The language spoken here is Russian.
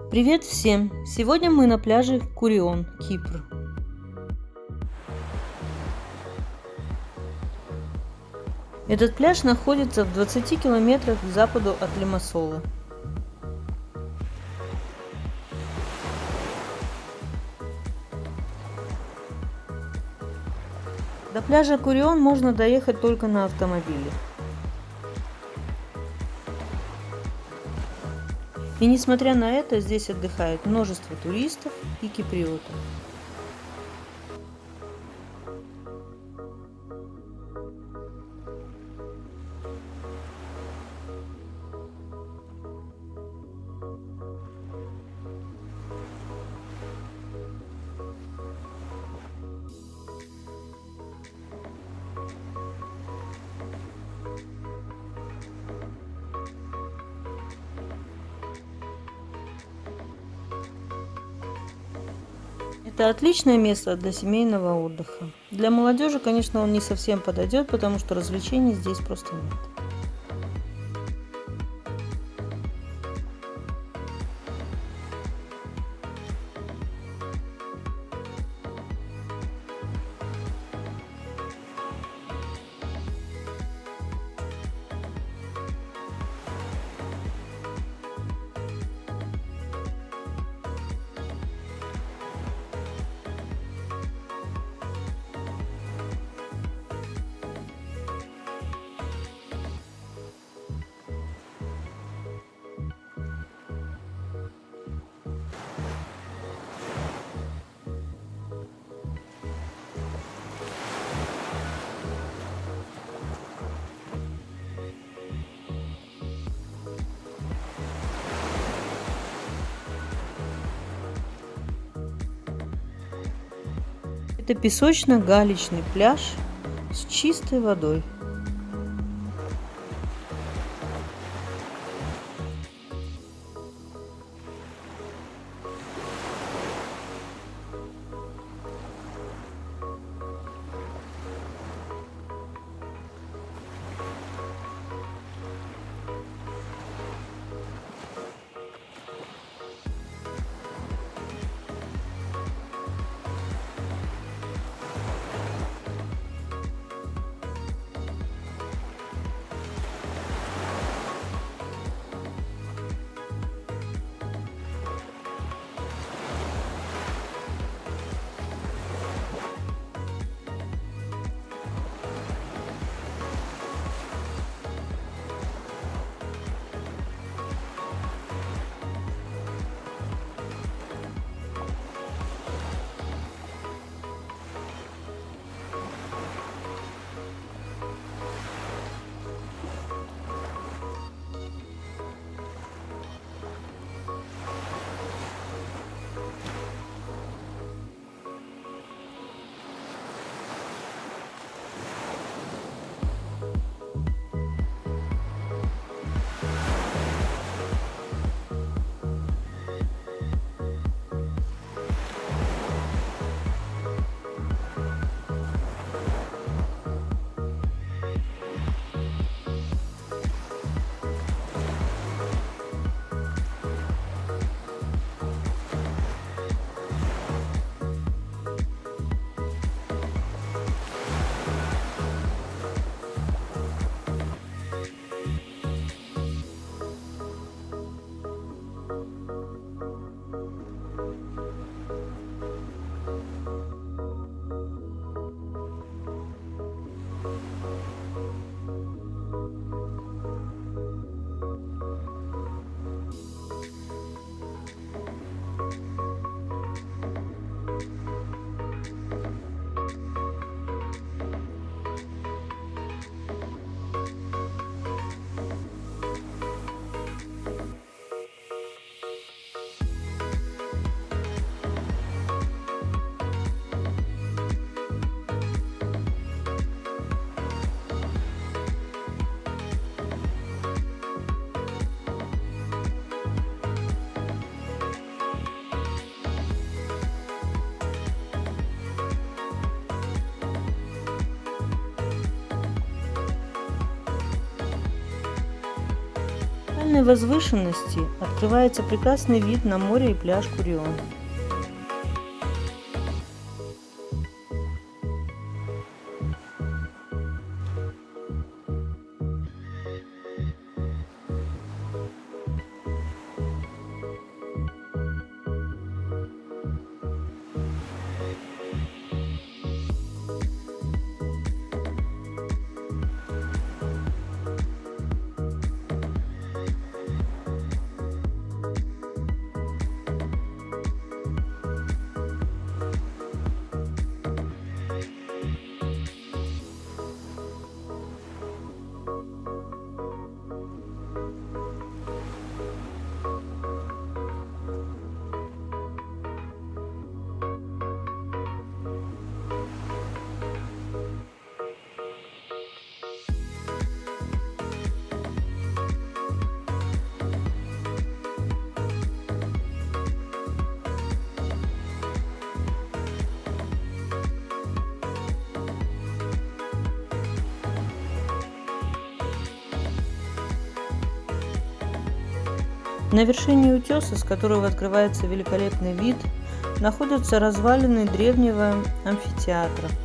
Привет всем! Сегодня мы на пляже Курион, Кипр. Этот пляж находится в 20 километрах к западу от Лимассола. До пляжа Курион можно доехать только на автомобиле. И несмотря на это, здесь отдыхает множество туристов и киприотов. Это отличное место для семейного отдыха. Для молодежи, конечно, он не совсем подойдет, потому что развлечений здесь просто нет. Это песочно-галечный пляж с чистой водой. данной возвышенности открывается прекрасный вид на море и пляж Курион. На вершине утеса, с которого открывается великолепный вид, находятся развалины древнего амфитеатра.